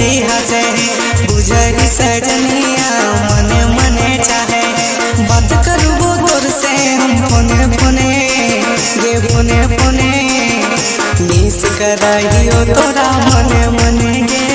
हंसी हंसे बुझरी सजनिया मने मने चाहे बात करबो तोर से हम फोने फोने गे फोने फोने मिस कराइयो तोरा मने मने गे।